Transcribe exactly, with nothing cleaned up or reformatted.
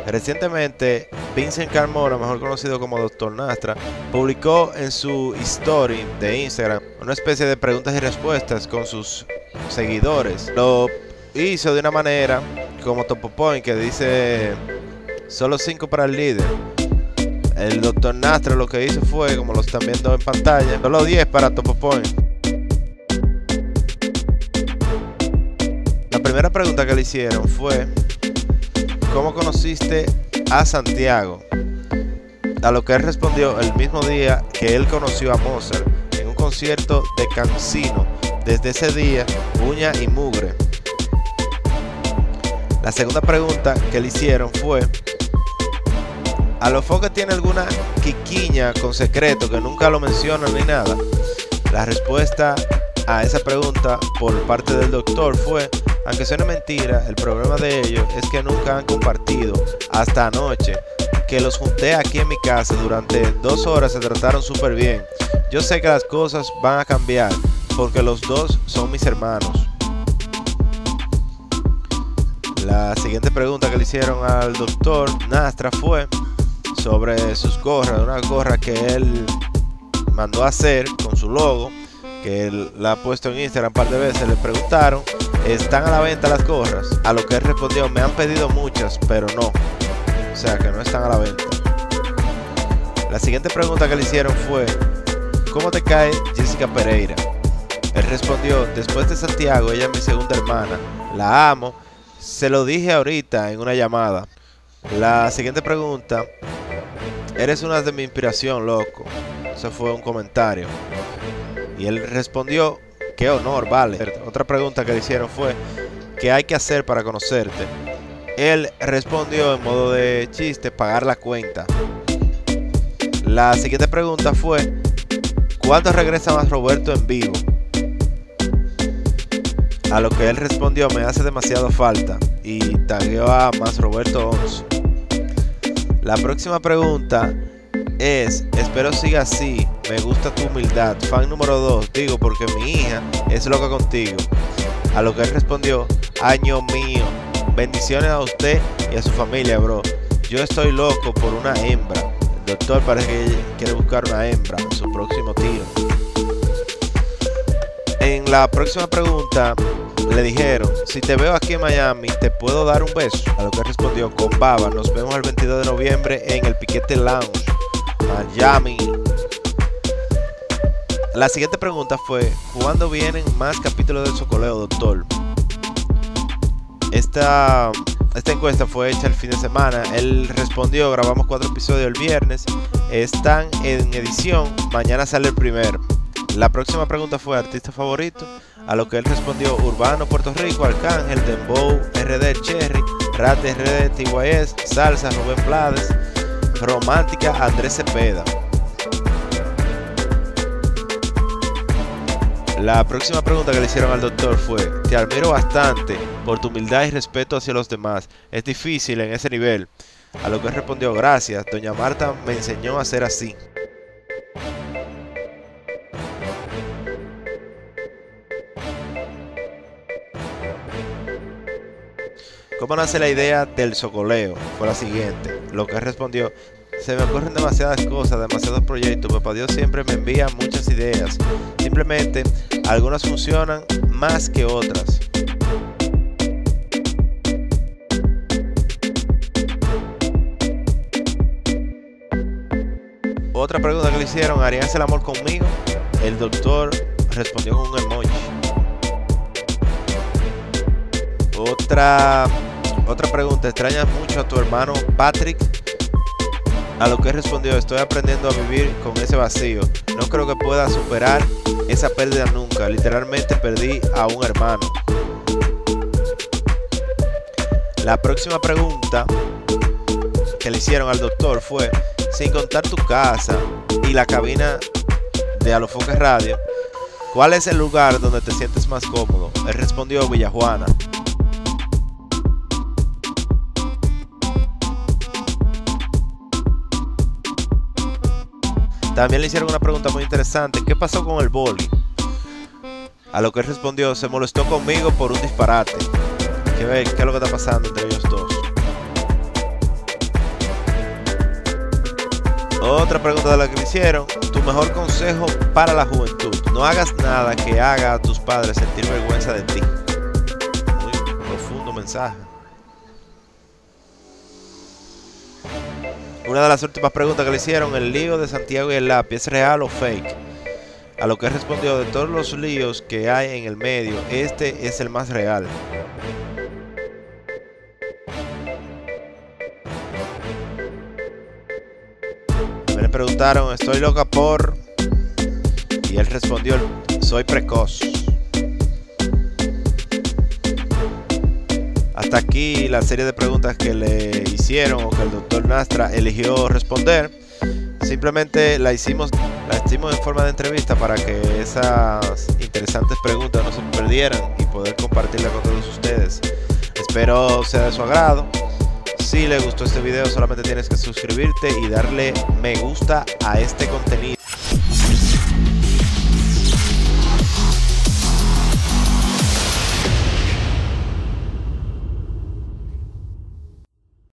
Recientemente, Vincent Carmona, mejor conocido como Doctor Nastra, publicó en su story de Instagram una especie de preguntas y respuestas con sus seguidores. Lo hizo de una manera como Topopoint, que dice solo cinco para el líder. El Doctor Nastra lo que hizo fue, como lo están viendo en pantalla, solo diez para Topopoint. La primera pregunta que le hicieron fue: ¿cómo conociste a Santiago? A lo que él respondió el mismo día que él conoció a Mozart en un concierto de Cancino. Desde ese día, uña y mugre. La segunda pregunta que le hicieron fue: ¿a lo Foque tiene alguna quiquiña con secreto que nunca lo mencionan ni nada? La respuesta a esa pregunta por parte del doctor fue: aunque suene mentira, el problema de ellos es que nunca han compartido. Hasta anoche, que los junté aquí en mi casa durante dos horas, se trataron súper bien. Yo sé que las cosas van a cambiar, porque los dos son mis hermanos. La siguiente pregunta que le hicieron al doctor Nastra fue sobre sus gorras, una gorra que él mandó a hacer con su logo, que él la ha puesto en Instagram un par de veces. Le preguntaron: ¿están a la venta las gorras? A lo que él respondió: me han pedido muchas, pero no. O sea, que no están a la venta. La siguiente pregunta que le hicieron fue: ¿cómo te cae Jessica Pereira? Él respondió: después de Santiago, ella es mi segunda hermana. La amo. Se lo dije ahorita en una llamada. La siguiente pregunta: eres una de mi inspiración, loco. Eso fue un comentario. Y él respondió: qué honor, vale. Otra pregunta que le hicieron fue: ¿qué hay que hacer para conocerte? Él respondió en modo de chiste: pagar la cuenta. La siguiente pregunta fue: ¿cuándo regresa Más Roberto en vivo? A lo que él respondió: me hace demasiado falta. Y tagueó a Más Roberto once. La próxima pregunta es: espero siga así, me gusta tu humildad. Fan número dos, digo porque mi hija es loca contigo. A lo que él respondió: año mío, bendiciones a usted y a su familia, bro. Yo estoy loco por una hembra. El doctor parece que quiere buscar una hembra en su próximo tiro. En la próxima pregunta le dijeron: si te veo aquí en Miami, ¿te puedo dar un beso? A lo que él respondió: con baba, nos vemos el veintidós de noviembre en el Piquete Lounge, Miami. La siguiente pregunta fue: ¿cuándo vienen más capítulos del Socoleo, doctor? Esta, esta encuesta fue hecha el fin de semana. Él respondió: grabamos cuatro episodios el viernes, están en edición, mañana sale el primero. La próxima pregunta fue: ¿artista favorito? A lo que él respondió: Urbano, Puerto Rico, Arcángel, Dembow, R D, Cherry, Rat, R D, T Y S, Salsa, Rubén Blades, Romántica, Andrés Cepeda. La próxima pregunta que le hicieron al doctor fue: te admiro bastante por tu humildad y respeto hacia los demás. Es difícil en ese nivel. A lo que él respondió: gracias, doña Marta me enseñó a ser así. ¿Cómo nace la idea del Socoleo? Fue la siguiente. Lo que él respondió: se me ocurren demasiadas cosas, demasiados proyectos. Papá Dios siempre me envía muchas ideas. Simplemente algunas funcionan más que otras. Otra pregunta que le hicieron: ¿harías el amor conmigo? El doctor respondió con un emoji. Otra, otra pregunta: ¿extrañas mucho a tu hermano Patrick? A lo que él respondió: estoy aprendiendo a vivir con ese vacío. No creo que pueda superar esa pérdida nunca. Literalmente perdí a un hermano. La próxima pregunta que le hicieron al doctor fue: sin contar tu casa y la cabina de Alofoque Radio, ¿cuál es el lugar donde te sientes más cómodo? Él respondió: Villajuana. También le hicieron una pregunta muy interesante: ¿qué pasó con el boli? A lo que él respondió: se molestó conmigo por un disparate. ¿Qué, ve? ¿Qué es lo que está pasando entre ellos dos? Otra pregunta de la que le hicieron: tu mejor consejo para la juventud. No hagas nada que haga a tus padres sentir vergüenza de ti. Muy profundo mensaje. Una de las últimas preguntas que le hicieron: el lío de Santiago y el lápiz, ¿es real o fake? A lo que respondió: de todos los líos que hay en el medio, este es el más real. Me le preguntaron: estoy loca por... y él respondió: soy precoz. Hasta aquí la serie de preguntas que le hicieron o que el doctor Nastra eligió responder. Simplemente la hicimos, la hicimos en forma de entrevista para que esas interesantes preguntas no se perdieran y poder compartirla con todos ustedes. Espero sea de su agrado. Si le gustó este video, solamente tienes que suscribirte y darle me gusta a este contenido.